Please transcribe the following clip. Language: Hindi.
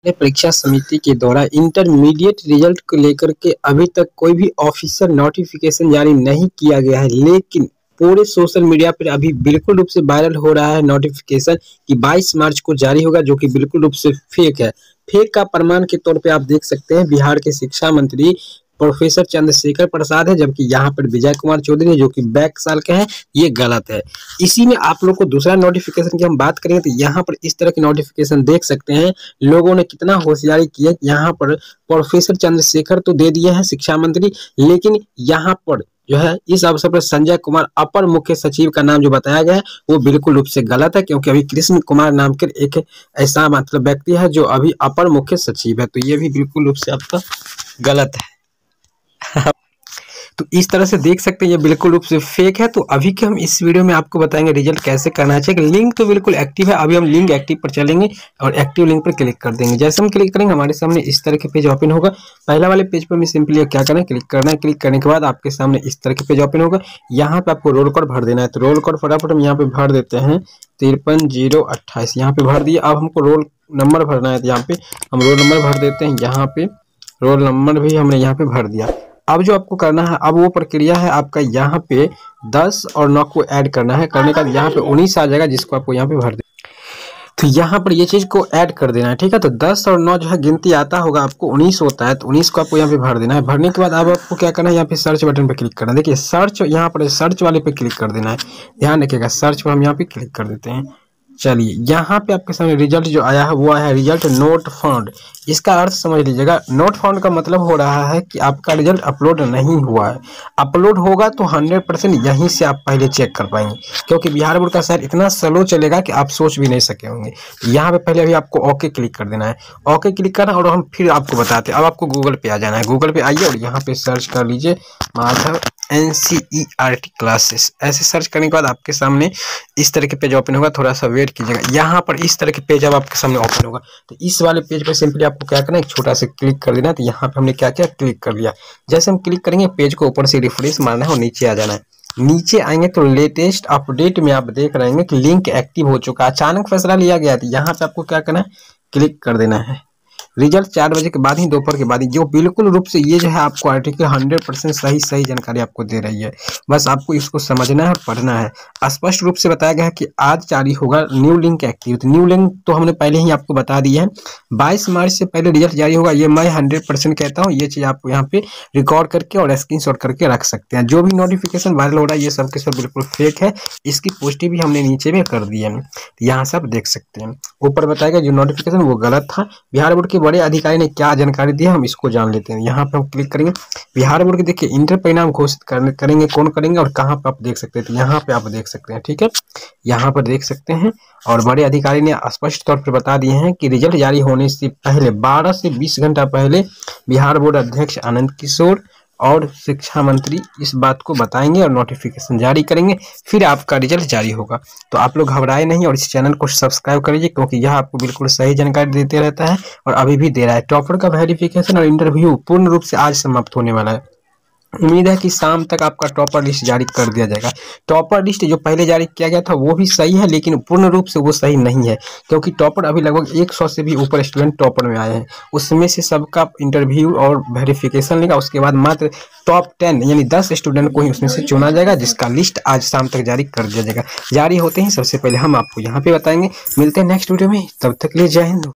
परीक्षा समिति के द्वारा इंटरमीडिएट रिजल्ट को लेकर के अभी तक कोई भी ऑफिशियल नोटिफिकेशन जारी नहीं किया गया है, लेकिन पूरे सोशल मीडिया पर अभी बिल्कुल रूप से वायरल हो रहा है नोटिफिकेशन कि 22 मार्च को जारी होगा, जो कि बिल्कुल रूप से फेक है। फेक का प्रमाण के तौर पे आप देख सकते हैं बिहार के शिक्षा मंत्री प्रोफेसर चंद्रशेखर प्रसाद है, जबकि यहाँ पर विजय कुमार चौधरी है जो कि बैक साल के हैं। ये गलत है। इसी में आप लोग को दूसरा नोटिफिकेशन की हम बात करेंगे तो यहाँ पर इस तरह की नोटिफिकेशन देख सकते हैं। लोगों ने कितना होशियारी की है। यहाँ पर प्रोफेसर चंद्रशेखर तो दे दिए हैं शिक्षा मंत्री, लेकिन यहाँ पर जो है इस अवसर पर संजय कुमार अपर मुख्य सचिव का नाम जो बताया गया है वो बिल्कुल रूप से गलत है, क्योंकि अभी कृष्ण कुमार नाम के एक ऐसा मतलब व्यक्ति है जो अभी अपर मुख्य सचिव है, तो ये भी बिल्कुल रूप से आपका गलत है। तो इस तरह से देख सकते हैं ये बिल्कुल रूप से फेक है। तो अभी के हम इस वीडियो में आपको बताएंगे रिजल्ट कैसे करना चाहिए। लिंक तो बिल्कुल एक्टिव है, अभी हम लिंक एक्टिव पर चलेंगे और एक्टिव लिंक पर क्लिक कर देंगे। जैसे हम क्लिक करेंगे हमारे सामने इस तरह के पेज ओपन होगा। पहला वाले पेज पर हमें सिंपली क्या करना है, क्लिक करना है। क्लिक करने के बाद आपके सामने इस तरह के पेज ओपन होगा। यहाँ पे आपको रोल कोड भर देना है, तो रोल कोड फटाफट हम यहाँ पे भर देते हैं 53,028 यहाँ पे भर दिया। अब हमको रोल नंबर भरना है, तो यहाँ पे हम रोल नंबर भर देते हैं। यहाँ पे रोल नंबर भी हमने यहाँ पे भर दिया। अब जो आपको करना है, अब वो प्रक्रिया है आपका यहाँ पे 10 और 9 को ऐड करना है। करने का यहाँ पे 19 आ जाएगा, जिसको आपको यहाँ पे भर दे। तो यहाँ पर ये चीज को ऐड कर देना है, ठीक है। तो 10 और 9 जो है गिनती आता होगा आपको 19 होता है, तो 19 को आपको यहाँ पे भर देना है। भरने के बाद अब आपको क्या करना है, यहाँ पे सर्च बटन पे क्लिक करना है। देखिए सर्च, यहाँ पर सर्च वाले पे क्लिक कर देना है। ध्यान रखिएगा, सर्च पर हम यहाँ पे क्लिक कर देते हैं। चलिए यहाँ पे आपके सामने रिजल्ट जो आया है वो आया है रिजल्ट नोट फाउंड। इसका अर्थ समझ लीजिएगा। नोट फाउंड का मतलब हो रहा है कि आपका रिजल्ट अपलोड नहीं हुआ है। अपलोड होगा तो 100% यहीं से आप पहले चेक कर पाएंगे, क्योंकि बिहार बोर्ड का शायद इतना स्लो चलेगा कि आप सोच भी नहीं सके होंगे। यहाँ पे पहले अभी आपको ओके क्लिक कर देना है। ओके क्लिक करना और हम फिर आपको बताते हैं। अब आपको गूगल पे आ जाना है। गूगल पे आइए और यहाँ पे सर्च कर लीजिए माधव NCERT क्लासेस। ऐसे सर्च करने के बाद आपके सामने इस तरह के पेज ओपन होगा। थोड़ा सा वेट कीजिएगा। यहाँ पर इस तरह के पेज अब आपके सामने ओपन होगा। तो इस वाले पेज पर सिंपली आपको क्या करना है, एक छोटा सा क्लिक कर देना है। तो यहाँ पे हमने क्या किया, क्लिक कर लिया। जैसे हम क्लिक करेंगे पेज को ऊपर से रिफ्रेश मारना है और नीचे आ जाना है। नीचे आएंगे तो लेटेस्ट अपडेट में आप देख रहे हैं कि लिंक एक्टिव हो चुका है। अचानक फैसला लिया गया था। यहाँ पे आपको क्या करना है, क्लिक कर देना है। रिजल्ट 4 बजे के बाद ही, दोपहर के बाद ही, जो बिल्कुल रूप से ये जो है आपको आर्टिकल 100% सही जानकारी आपको दे रही है। बस आपको इसको समझना है और पढ़ना है। स्पष्ट रूप से बताया गया है कि आज जारी होगा न्यू लिंक एक्टिव। तो न्यू लिंक तो हमने पहले ही आपको बता दिया है। 22 मार्च से पहले रिजल्ट जारी होगा, ये मैं 100% कहता हूँ। ये चीज आप यहाँ पे रिकॉर्ड करके और स्क्रीनशॉट करके रख सकते हैं। जो भी नोटिफिकेशन वायरल हो रहा है ये सब के सब बिल्कुल फेक है। इसकी पुष्टि भी हमने नीचे में कर दी है, यहाँ से आप देख सकते हैं। ऊपर बताया गया जो नोटिफिकेशन वो गलत था। बिहार बोर्ड के बड़े अधिकारी ने क्या जानकारी दी है हम इसको जान लेते हैं। यहाँ पे हम क्लिक करेंगे। बिहार बोर्ड के देखिए इंटर परिणाम घोषित करेंगे, कौन करेंगे और कहाँ पे आप देख सकते हैं। तो यहाँ पे आप देख सकते हैं, ठीक है, यहाँ पर देख सकते हैं। और बड़े अधिकारी ने स्पष्ट तौर पर बता दिए हैं कि रिजल्ट जारी होने से पहले 12 से 20 घंटा पहले बिहार बोर्ड अध्यक्ष आनंद किशोर और शिक्षा मंत्री इस बात को बताएंगे और नोटिफिकेशन जारी करेंगे, फिर आपका रिजल्ट जारी होगा। तो आप लोग घबराए नहीं और इस चैनल को सब्सक्राइब करिए, क्योंकि यह आपको बिल्कुल सही जानकारी देते रहता है और अभी भी दे रहा है। टॉपर का वेरिफिकेशन और इंटरव्यू पूर्ण रूप से आज समाप्त होने वाला है। उम्मीद है कि शाम तक आपका टॉपर लिस्ट जारी कर दिया जाएगा। टॉपर लिस्ट जो पहले जारी किया गया था वो भी सही है, लेकिन पूर्ण रूप से वो सही नहीं है, क्योंकि टॉपर अभी लगभग 100 से भी ऊपर स्टूडेंट टॉपर में आए हैं। उसमें से सबका इंटरव्यू और वेरिफिकेशन लेगा। उसके बाद मात्र टॉप 10 यानी 10 स्टूडेंट को ही उसमें से चुना जाएगा, जिसका लिस्ट आज शाम तक जारी कर दिया जाएगा। जारी होते ही सबसे पहले हम आपको यहाँ पे बताएंगे। मिलते हैं नेक्स्ट वीडियो में, तब तक के लिए जय हिंद।